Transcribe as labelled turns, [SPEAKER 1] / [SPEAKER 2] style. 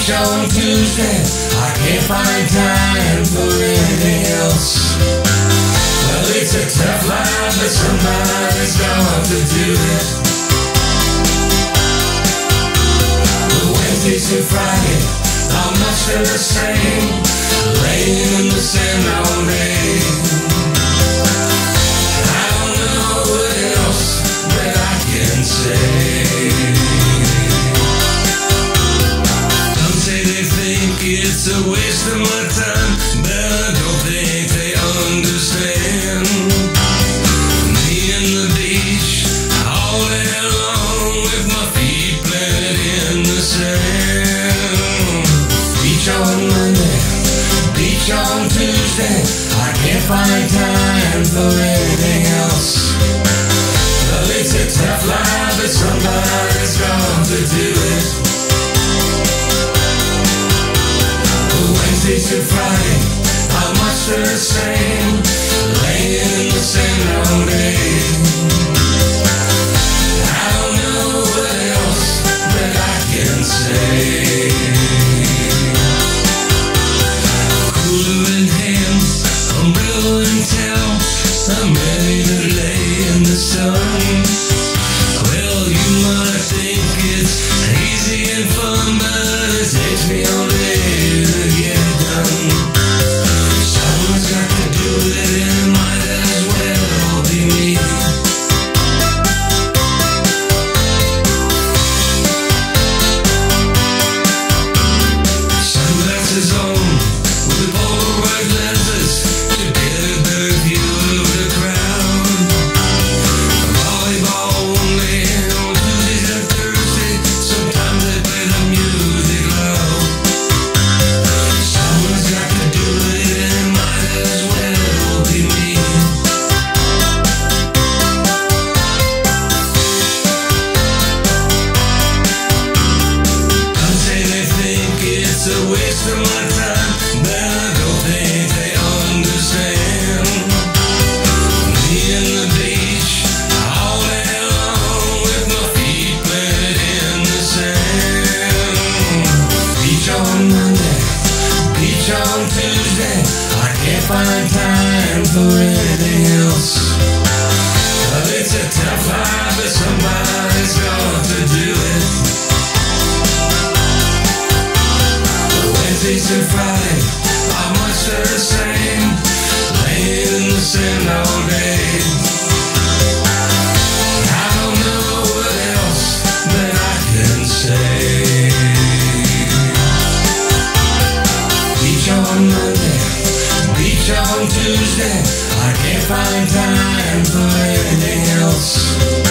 [SPEAKER 1] Beach on Tuesday, I can't find time for anything else. Well, it's a tough life, but somebody's got to do it. But Wednesday to Friday, how much they're the same, laying in the sand all day. I don't know what else that I can say. It's a waste of my time, but I don't think they understand. Me and the beach, all day long, with my feet planted in the sand. Beach on Monday, beach on Tuesday, I can't find time for anything else. Well, it's a tough life, but somebody's got to do it. Wednesday to Friday, how much they're the same, laying in the sand all day. I don't know what else that I can say. Cooler in hand, umbrella in town, I'm ready to lay in the sun. Well, you might think it's easy and fun, but it takes me all day. Someone's got to do it, and it might as well be me. Sunglasses on with the Polaroid lenses to get a better view of the crowd. Volleyball only on Tuesdays and Thursdays. Sometimes they play the music loud. Someone's got to do it, and it might as well be me. Some say they think it's a waste of my time, but I don't think they understand. Me and the beach, all day long, with my feet planted in the sand. Beach on Monday, beach on Tuesday, I can't find time for anything else. But it's a tough life, but somebody's got to do it. Wednesday to Friday, how much they're the same, laying in the sand all day. I don't know what else that I can say. Beach on Monday, beach on Tuesday, I can't find time for anything else.